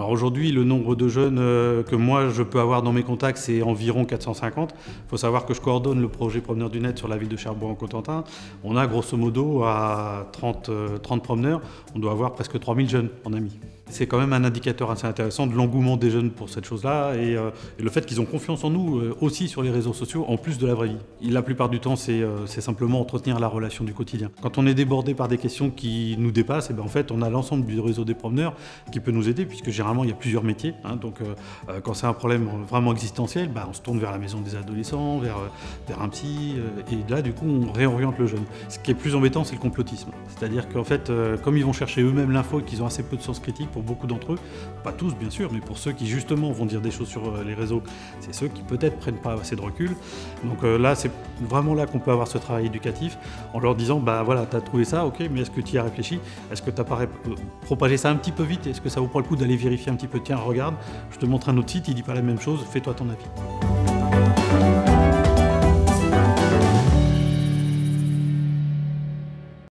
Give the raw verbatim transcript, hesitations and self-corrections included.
Alors aujourd'hui, le nombre de jeunes euh, que moi je peux avoir dans mes contacts, c'est environ quatre cent cinquante. Il faut savoir que je coordonne le projet Promeneurs du Net sur la ville de Cherbourg-en-Cotentin. On a grosso modo à trente, euh, trente promeneurs, on doit avoir presque trois mille jeunes en amis. C'est quand même un indicateur assez intéressant de l'engouement des jeunes pour cette chose-là et, euh, et le fait qu'ils ont confiance en nous euh, aussi sur les réseaux sociaux en plus de la vraie vie. Et la plupart du temps, c'est euh, simplement entretenir la relation du quotidien. Quand on est débordé par des questions qui nous dépassent, et ben en fait, on a l'ensemble du réseau des promeneurs qui peut nous aider puisque généralement, il y a plusieurs métiers. Hein, donc, euh, quand c'est un problème vraiment existentiel, ben, on se tourne vers la maison des adolescents, vers, vers un psy euh, et là, du coup, on réoriente le jeune. Ce qui est plus embêtant, c'est le complotisme. C'est-à-dire qu'en fait, euh, comme ils vont chercher eux-mêmes l'info et qu'ils ont assez peu de sens critique, pour beaucoup d'entre eux, pas tous bien sûr, mais pour ceux qui justement vont dire des choses sur les réseaux, c'est ceux qui peut-être prennent pas assez de recul. Donc euh, là, c'est vraiment là qu'on peut avoir ce travail éducatif en leur disant, bah voilà, tu as trouvé ça, ok, mais est-ce que tu y as réfléchi? Est-ce que tu as pas propagé ça un petit peu vite? Est-ce que ça vaut pas le coup d'aller vérifier un petit peu? Tiens, regarde, je te montre un autre site, il dit pas la même chose, fais-toi ton avis.